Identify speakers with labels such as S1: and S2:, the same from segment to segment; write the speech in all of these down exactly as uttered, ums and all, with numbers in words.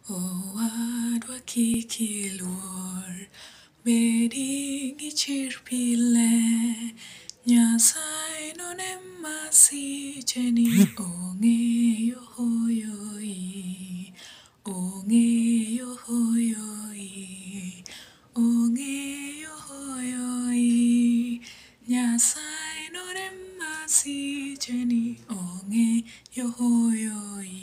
S1: Owadwa kik iluor, bedi gi chir pile. Nyasaye nonem masicheni, ong'eyo hoyoi, ong'eyo hoyoi, ong'eyo hoyoi. Nyasaye nonem masicheni, ong'eyo hoyoi.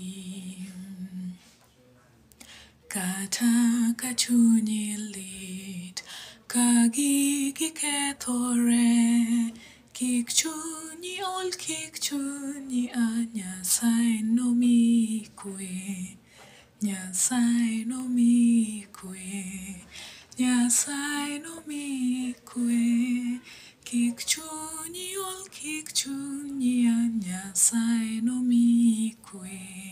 S1: Kata ka chunyi lit, ka gigi kethore, kik chunyi ol, kik chunyi a, Nyasaye nomiyi kwe, Nyasaye nomiyi kwe, Nyasaye nomiyi kwe. Kik chunyi ol, kik chunyi a, Nyasaye nomiyi kwe.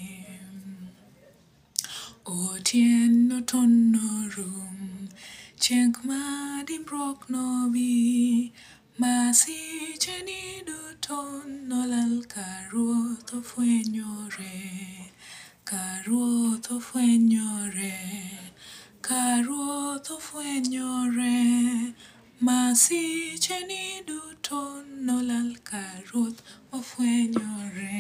S1: Otieno ton norum, chieng' madimbrok nobi, masicheni duto nolal ka Ruoth ofwenyore, ka Ruoth ofwenyore, ka Ruoth ofwenyore. Masicheni duto nolal ka Ruoth ofwenyore.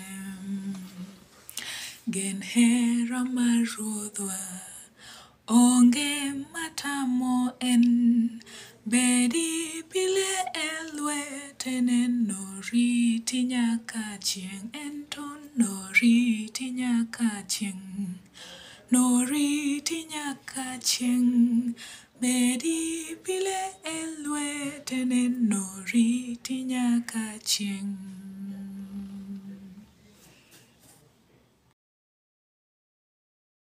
S1: Gen hera mar Ruodhwa, onge matamo en, bedi pile e lwetene, noriti nyaka chieng', en to noriti nyaka chieng', noriti nyaka chieng'.